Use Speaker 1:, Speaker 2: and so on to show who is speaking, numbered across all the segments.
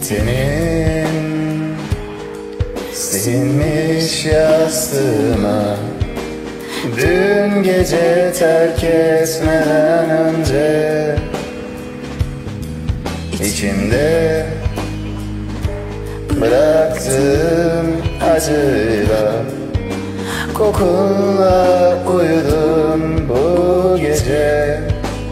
Speaker 1: Senin silinmiş yastığıma dün gece terk etmeden önce İçimde bıraktığım acıyla kokunla uyudum bu gece.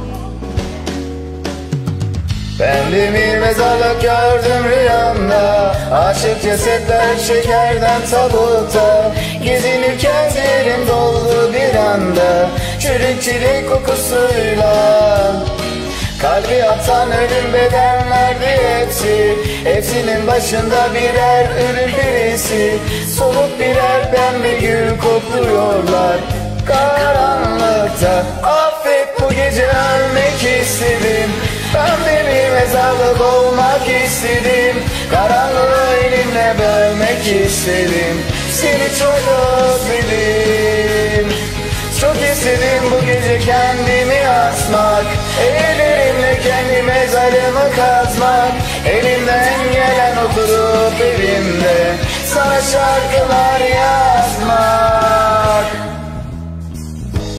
Speaker 1: Ben bir mezarlık gördüm rüyamda, aşık cesetler şekerden tabutta. Gezinirken zehrim doldu bir anda, çürük çilek kokusuyla. Kalbi atan ölüm bedenlerdi hepsi, hepsinin başında birer ölüm birisi. Soluk birer pembe gül kokluyorlar karanlıkta. Affet, bu gece ölmek istedim, pembe bir mezarlık olmak istedim. Karanlığı elimle bölmek istedim, seni çok özledim. Çok istedim bu gece kendimi asmak, ellerimle kendi mezarımı kazmak. Elimden gelen oturup evimde sana şarkılar yazmak.